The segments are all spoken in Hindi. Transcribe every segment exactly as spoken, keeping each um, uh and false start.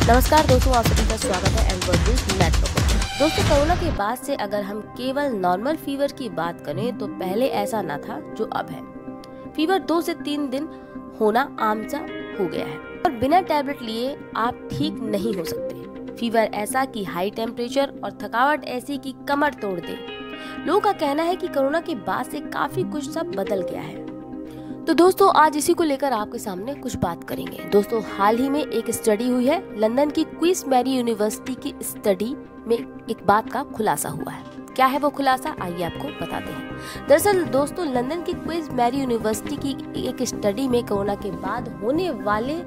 नमस्कार दोस्तों, आप सभी का स्वागत है एंड वर्ल्ड न्यूज़ नेटवर्क पर। दोस्तों, कोरोना के बाद से अगर हम केवल नॉर्मल फीवर की बात करें तो पहले ऐसा ना था जो अब है। फीवर दो से तीन दिन होना आम सा हो गया है और बिना टैबलेट लिए आप ठीक नहीं हो सकते। फीवर ऐसा कि हाई टेम्परेचर और थकावट ऐसी कि कमर तोड़ दे। लोगों का कहना है कि कोरोना के बाद से काफी कुछ सब बदल गया है। तो दोस्तों, आज इसी को लेकर आपके सामने कुछ बात करेंगे। दोस्तों, हाल ही में एक स्टडी हुई है। लंदन की क्वींस मैरी यूनिवर्सिटी की स्टडी में एक बात का खुलासा हुआ है। क्या है वो खुलासा, आइए आपको बताते हैं। दरअसल दोस्तों, लंदन की क्वींस मैरी यूनिवर्सिटी की एक स्टडी में कोरोना के बाद होने वाले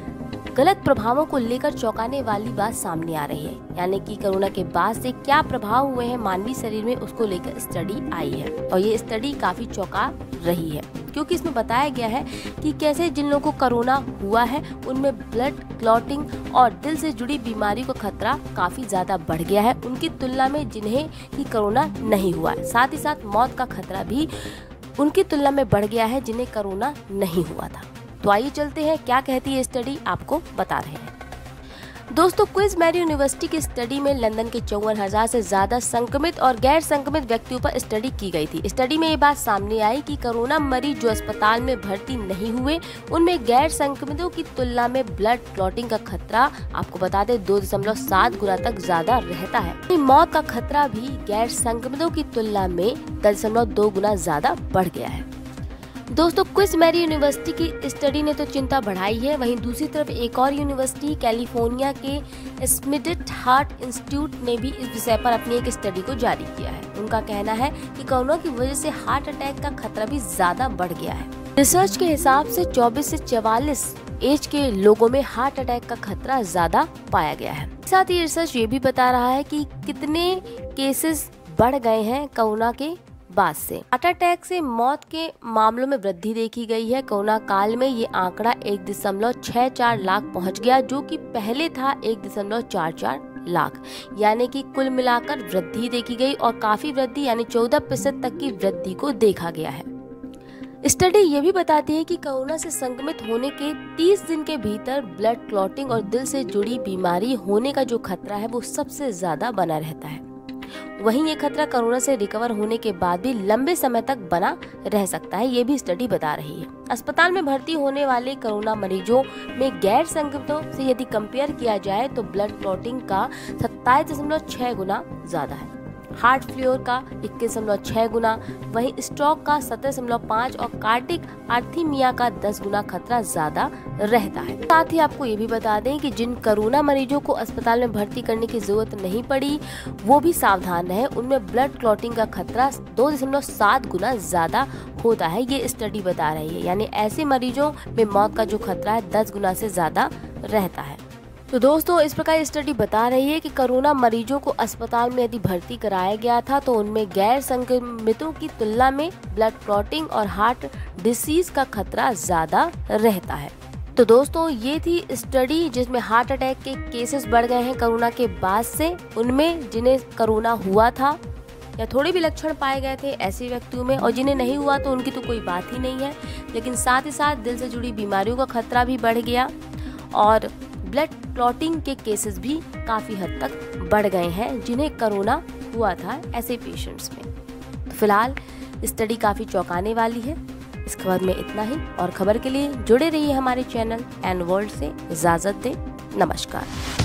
गलत प्रभावों को लेकर चौंकाने वाली बात सामने आ रही है। यानी कि कोरोना के बाद से क्या प्रभाव हुए हैं मानवीय शरीर में, उसको लेकर स्टडी आई है और ये स्टडी काफी चौंका रही है, क्योंकि इसमें बताया गया है कि कैसे जिन लोगों को कोरोना हुआ है उनमें ब्लड क्लॉटिंग और दिल से जुड़ी बीमारियों का खतरा काफी ज्यादा बढ़ गया है उनकी तुलना में जिन्हें कि कोरोना नहीं हुआ है। साथ ही साथ मौत का खतरा भी उनकी तुलना में बढ़ गया है जिन्हें कोरोना नहीं हुआ था। तो आइए चलते हैं, क्या कहती है स्टडी, आपको बता रहे हैं। दोस्तों, क्वींस मैरी यूनिवर्सिटी की स्टडी में लंदन के चौवन हजार से ज्यादा संक्रमित और गैर संक्रमित व्यक्तियों पर स्टडी की गई थी। स्टडी में ये बात सामने आई कि कोरोना मरीज जो अस्पताल में भर्ती नहीं हुए उनमें गैर संक्रमितों की तुलना में ब्लड क्लॉटिंग का खतरा, आपको बता दें, दो दशमलव सात गुना तक ज्यादा रहता है। मौत का खतरा भी गैर संक्रमितों की तुलना में दस दशमलव दो गुना ज्यादा बढ़ गया है। दोस्तों, क्वींस मैरी यूनिवर्सिटी की स्टडी ने तो चिंता बढ़ाई है, वहीं दूसरी तरफ एक और यूनिवर्सिटी कैलिफोर्निया के स्मिडेट हार्ट इंस्टीट्यूट ने भी इस विषय पर अपनी एक स्टडी को जारी किया है। उनका कहना है कि कोरोना की वजह से हार्ट अटैक का खतरा भी ज्यादा बढ़ गया है। रिसर्च के हिसाब से चौबीस से चवालीस एज के लोगों में हार्ट अटैक का खतरा ज्यादा पाया गया है। साथ ही रिसर्च ये भी बता रहा है कि कितने केसेस बढ़ गए हैं कोरोना के बाद से। हार्ट अटैक से मौत के मामलों में वृद्धि देखी गई है। कोरोना काल में ये आंकड़ा एक दशमलव छह चार लाख पहुंच गया, जो कि पहले था एक दशमलव चार चार लाख। यानी कि कुल मिलाकर वृद्धि देखी गई और काफी वृद्धि यानी चौदह प्रतिशत तक की वृद्धि को देखा गया है। स्टडी ये भी बताती है कि कोरोना से संक्रमित होने के तीस दिन के भीतर ब्लड क्लॉटिंग और दिल से जुड़ी बीमारी होने का जो खतरा है वो सबसे ज्यादा बना रहता है। वहीं ये खतरा कोरोना से रिकवर होने के बाद भी लंबे समय तक बना रह सकता है, ये भी स्टडी बता रही है। अस्पताल में भर्ती होने वाले कोरोना मरीजों में गैर संक्रमितों से यदि कंपेयर किया जाए तो ब्लड क्लॉटिंग का सत्ताईस दशमलव छह गुना ज्यादा है, हार्ट फेलियर का इक्कीस दशमलव छह गुना, वहीं स्ट्रोक का सत्रह दशमलव पाँच और कार्डिक आर्थीमिया का दस गुना खतरा ज्यादा रहता है। साथ ही आपको ये भी बता दें कि जिन कोरोना मरीजों को अस्पताल में भर्ती करने की जरूरत नहीं पड़ी वो भी सावधान रहे, उनमें ब्लड क्लॉटिंग का खतरा दो दशमलव सात गुना ज्यादा होता है, ये स्टडी बता रही है। यानी ऐसे मरीजों में मौत का जो खतरा है दस गुना से ज्यादा रहता है। तो दोस्तों, इस प्रकार स्टडी बता रही है कि कोरोना मरीजों को अस्पताल में यदि भर्ती कराया गया था तो उनमें गैर संक्रमितों की तुलना में ब्लड क्लॉटिंग और हार्ट डिसीज का खतरा ज्यादा रहता है। तो दोस्तों, ये थी स्टडी जिसमें हार्ट अटैक के केसेस बढ़ गए हैं कोरोना के बाद से। उनमें जिन्हें कोरोना हुआ था या थोड़े भी लक्षण पाए गए थे ऐसे व्यक्तियों में, और जिन्हें नहीं हुआ तो उनकी तो कोई बात ही नहीं है। लेकिन साथ ही साथ दिल से जुड़ी बीमारियों का खतरा भी बढ़ गया और ब्लड क्लॉटिंग के केसेस भी काफी हद तक बढ़ गए हैं जिन्हें कोरोना हुआ था ऐसे पेशेंट्स में। तो फिलहाल स्टडी काफी चौंकाने वाली है। इस खबर में इतना ही, और खबर के लिए जुड़े रहिए हमारे चैनल एंड वर्ल्ड से। इजाजत दें, नमस्कार।